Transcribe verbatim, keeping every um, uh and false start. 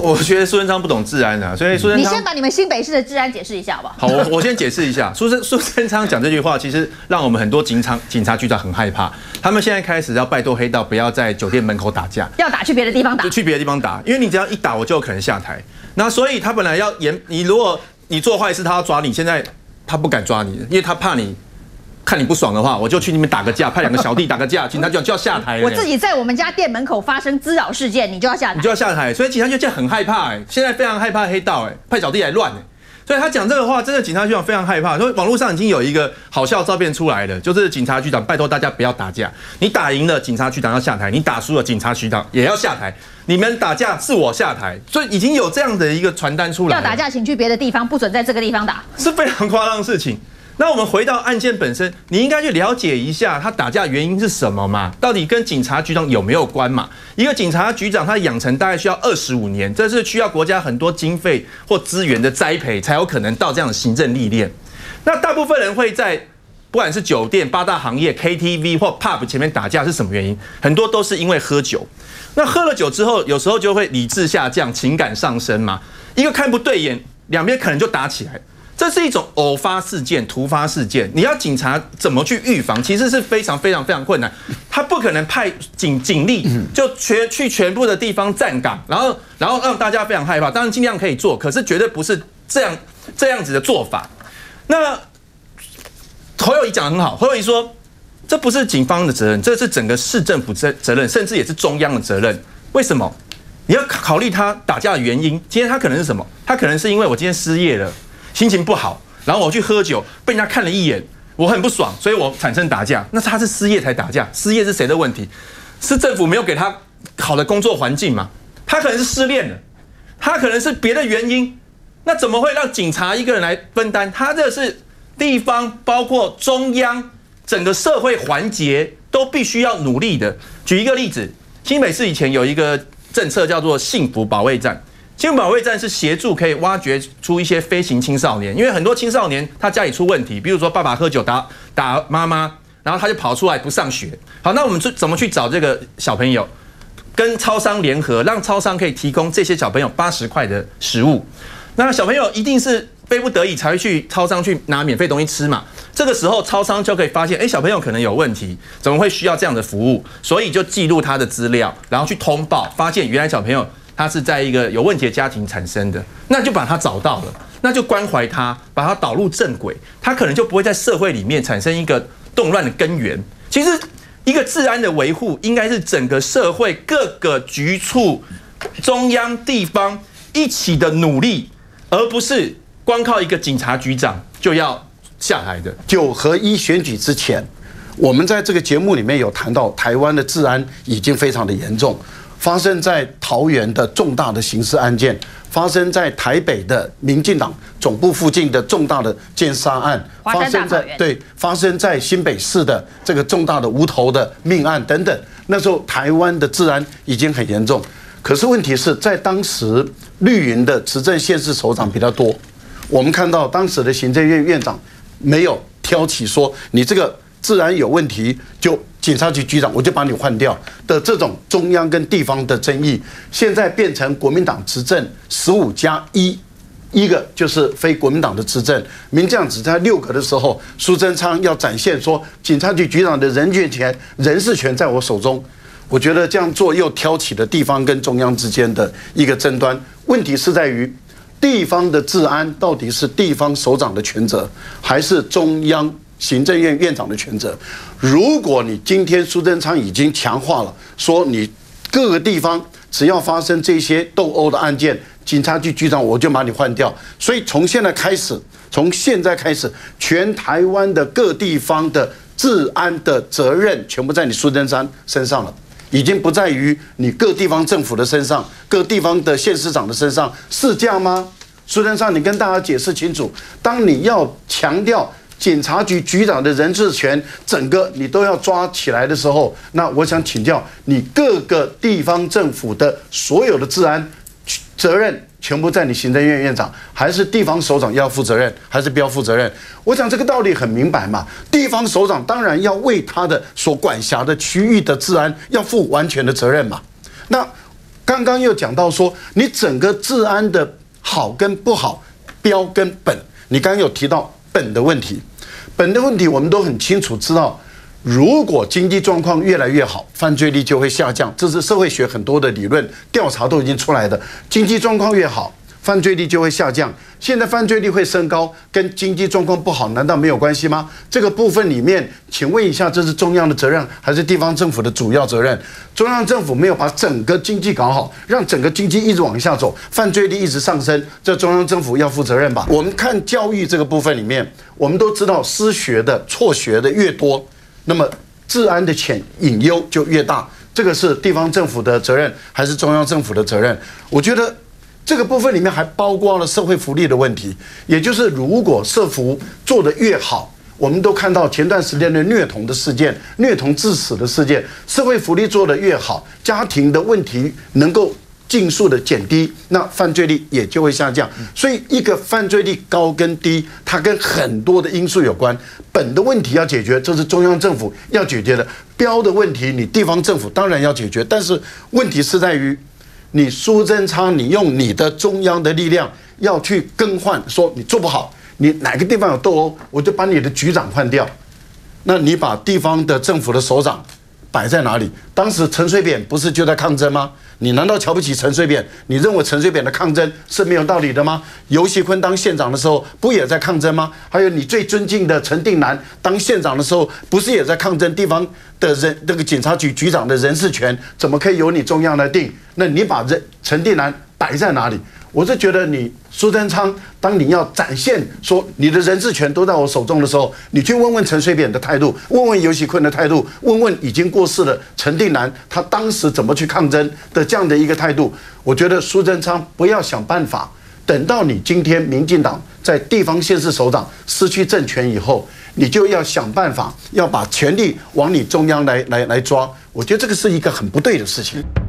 我觉得苏贞昌不懂治安啊，所以苏贞昌， 你先把你们新北市的治安解释一下好不好？ 好，我我先解释一下，苏贞苏贞昌讲这句话，其实让我们很多警察警察局长很害怕，他们现在开始要拜托黑道不要在酒店门口打架， 要打去别的地方打， 就去别的地方打，因为你只要一打，我就有可能下台。那所以他本来要严，你如果你做坏事，他要抓你，现在他不敢抓你，因为他怕你。看你不爽的话，我就去那边打个架，派两个小弟打个架，警察局就要下台了。 我自己在我们家店门口发生滋扰事件，你就要下台， 你就要下台。所以警察局现在很害怕，哎，现在非常害怕黑道，哎，派小弟来乱，哎。所以他讲这个话，真的警察局长非常害怕。所以网络上已经有一个好笑照片出来了，就是警察局长拜托大家不要打架，你打赢了，警察局长要下台；你打输了，警察局长也要下台。你们打架是我下台，所以已经有这样的一个传单出来了。 要打架请去别的地方，不准在这个地方打， 是非常夸张的事情。那我们回到案件本身，你应该去了解一下他打架原因是什么嘛？到底跟警察局长有没有关嘛？一个警察局长他养成大概需要二十五年，这是需要国家很多经费或资源的栽培，才有可能到这样的行政历练。那大部分人会在不管是酒店、八大行业、K T V 或 pub 前面打架是什么原因？很多都是因为喝酒。那喝了酒之后，有时候就会理智下降，情感上升嘛。一个看不对眼，两边可能就打起来。这是一种偶发事件、突发事件，你要警察怎么去预防，其实是非常非常非常困难。他不可能派警警力就全去全部的地方站岗，然后然后让大家非常害怕。当然尽量可以做，可是绝对不是这样这样子的做法。那侯友宜讲得很好，侯友宜说这不是警方的责任，这是整个市政府责责任，甚至也是中央的责任。为什么？你要考虑他打架的原因。今天他可能是什么？他可能是因为我今天失业了。心情不好，然后我去喝酒，被人家看了一眼，我很不爽，所以我产生打架。那他是失业才打架，失业是谁的问题？是政府没有给他好的工作环境吗？他可能是失恋了，他可能是别的原因。那怎么会让警察一个人来分担？他这是地方，包括中央，整个社会环节都必须要努力的。举一个例子，新北市以前有一个政策叫做幸福保卫战。幸福保卫战是协助可以挖掘出一些飞行青少年，因为很多青少年他家里出问题，比如说爸爸喝酒打打妈妈，然后他就跑出来不上学。好，那我们怎么去找这个小朋友？跟超商联合，让超商可以提供这些小朋友八十块的食物。那小朋友一定是非不得已才会去超商去拿免费东西吃嘛。这个时候超商就可以发现，哎，小朋友可能有问题，怎么会需要这样的服务？所以就记录他的资料，然后去通报，发现原来小朋友。他是在一个有问题的家庭产生的，那就把他找到了，那就关怀他，把他导入正轨，他可能就不会在社会里面产生一个动乱的根源。其实，一个治安的维护，应该是整个社会各个局处、中央、地方一起的努力，而不是光靠一个警察局长就要下台的。 九合一选举之前，我们在这个节目里面有谈到，台湾的治安已经非常的严重。发生在桃园的重大的刑事案件，发生在台北的民进党总部附近的重大的奸杀案，发生在对发生在新北市的这个重大的无头的命案等等。那时候台湾的治安已经很严重，可是问题是在当时绿营的执政县市首长比较多，我们看到当时的行政院院长没有挑起说你这个治安有问题就。警察局局长，我就把你换掉的这种中央跟地方的争议，现在变成国民党执政十五加一，一个就是非国民党的执政，民进党只在六个的时候，苏贞昌要展现说警察局局长的人权权、人事权在我手中，我觉得这样做又挑起了地方跟中央之间的一个争端。问题是在于地方的治安到底是地方首长的权责，还是中央？行政院院长的权责，如果你今天苏贞昌已经强化了，说你各个地方只要发生这些斗殴的案件，警察局局长我就把你换掉。所以从现在开始，从现在开始，全台湾的各地方的治安的责任全部在你苏贞昌身上了，已经不在于你各地方政府的身上，各地方的县市长的身上，是这样吗？苏贞昌，你跟大家解释清楚，当你要强调。警察局局长的人事权，整个你都要抓起来的时候，那我想请教你，各个地方政府的所有的治安责任全部在你行政院院长，还是地方首长要负责任，还是不要负责任？我想这个道理很明白嘛。地方首长当然要为他的所管辖的区域的治安要负完全的责任嘛。那刚刚又讲到说，你整个治安的好跟不好，标跟本，你刚刚有提到本的问题，本的问题我们都很清楚知道。如果经济状况越来越好，犯罪率就会下降，这是社会学很多的理论调查都已经出来的。经济状况越好，犯罪率就会下降。现在犯罪率会升高，跟经济状况不好难道没有关系吗？这个部分里面，请问一下，这是中央的责任还是地方政府的主要责任？中央政府没有把整个经济搞好，让整个经济一直往下走，犯罪率一直上升，这中央政府要负责任吧？我们看教育这个部分里面，我们都知道失学的、辍学的越多，那么治安的潜隐忧就越大，这个是地方政府的责任还是中央政府的责任？我觉得这个部分里面还包括了社会福利的问题，也就是如果社福做得越好，我们都看到前段时间的虐童的事件、虐童致死的事件，社会福利做得越好，家庭的问题能够尽速的减低，那犯罪率也就会下降。所以一个犯罪率高跟低，它跟很多的因素有关。本的问题要解决，这是中央政府要解决的；标的问题，你地方政府当然要解决。但是问题是在于，你苏贞昌，你用你的中央的力量要去更换，说你做不好，你哪个地方有斗殴，我就把你的局长换掉。那你把地方的政府的首长摆在哪里？当时陈水扁不是就在抗争吗？你难道瞧不起陈水扁？你认为陈水扁的抗争是没有道理的吗？游锡堃当县长的时候不也在抗争吗？还有你最尊敬的陈定南当县长的时候，不是也在抗争地方的人那个警察局局长的人事权怎么可以由你中央来定？那你把人陈定南摆在哪里？我是觉得你苏贞昌，当你要展现说你的人事权都在我手中的时候，你去问问陈水扁的态度，问问游锡堃的态度，问问已经过世的陈定南他当时怎么去抗争的这样的一个态度。我觉得苏贞昌不要想办法，等到你今天民进党在地方县市首长失去政权以后，你就要想办法要把权力往你中央来来来抓。我觉得这个是一个很不对的事情。